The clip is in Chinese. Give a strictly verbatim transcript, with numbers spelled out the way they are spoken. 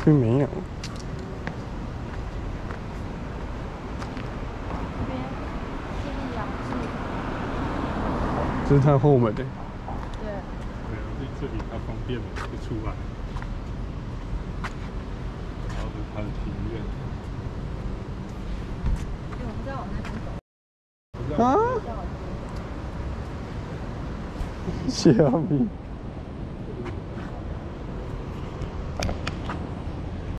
并没有。这是它后门的。对。 对啊，这里它方便就出来，然后是它的庭院。 我们再往那边走。 啊？虾米？